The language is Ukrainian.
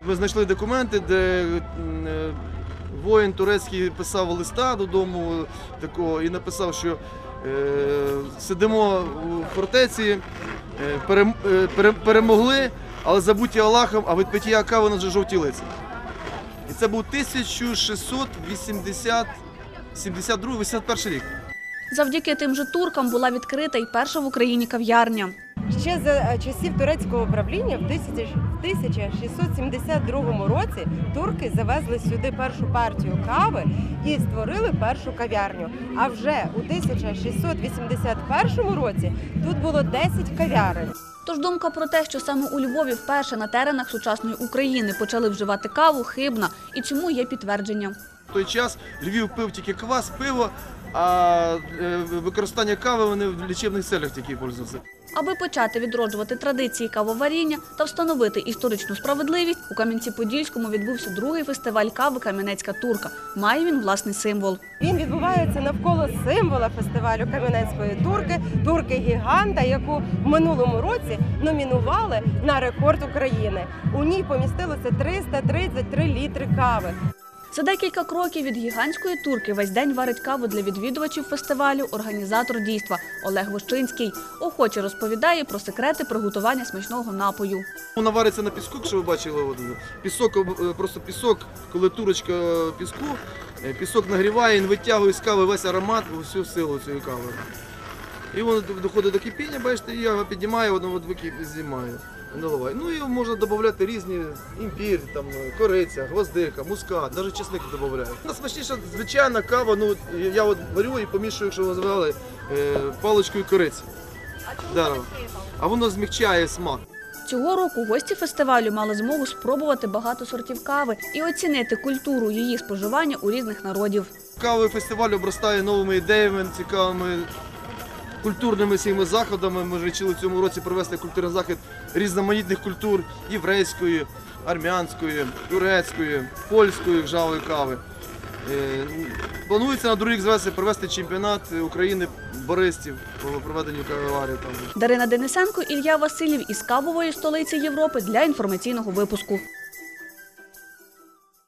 Ми знайшли документи, де воїн турецький писав листа додому такого і написав, що сидимо у фортеці, перемогли, але забуті Аллахом, а від пиття кави на жовті лиця. І це був 1672-81 рік. Завдяки тим же туркам була відкрита й перша в Україні кав'ярня. Ще за часів турецького правління в 1672 році турки завезли сюди першу партію кави і створили першу кав'ярню. А вже у 1681 році тут було 10 кав'ярень. Тож думка про те, що саме у Львові вперше на теренах сучасної України почали вживати каву, хибна. І чому є підтвердження. В той час Львів пив тільки квас, пиво, а використання кави вони в лічебних целях тільки використовуються. Аби почати відроджувати традиції кавоваріння та встановити історичну справедливість, у Кам'янці-Подільському відбувся другий фестиваль кави «Кам'янецька турка». Має він власний символ. Він відбувається навколо символа фестивалю Кам'янецької турки – турки-гіганта, яку в минулому році номінували на рекорд України. У ній помістилося 333 літри кави. За декілька кроків від гігантської турки весь день варить каву для відвідувачів фестивалю організатор дійства Олег Вощинський. Охоче розповідає про секрети приготування смачного напою. Вона вариться на піску, якщо ви бачили, пісок, просто пісок, коли турочка піску, пісок нагріває, він витягує з кави весь аромат, всю силу цієї кави. І воно доходить до кипіння, бачите, і я його піднімаю, воно знімає. Наливаю. Ну і можна додати різні імбір, там, кориця, гвоздика, мускат, навіть чесник додаю. Найсмачніша звичайна кава, ну я от варю і помішую, якщо ви звали, паличкою кориці. А воно змягчає смак. Цього року гості фестивалю мали змогу спробувати багато сортів кави і оцінити культуру її споживання у різних народів. Кавовий фестиваль обростає новими ідеями, цікавими культурними всіми заходами. Ми вирішили в цьому році провести культурний захід різноманітних культур – єврейської, армянської, турецької, польської ржавої кави. Планується на другий рік провести чемпіонат України баристів по проведенню кавоварів. Дарина Денисенко, Ілля Васильєв із кавової столиці Європи для інформаційного випуску.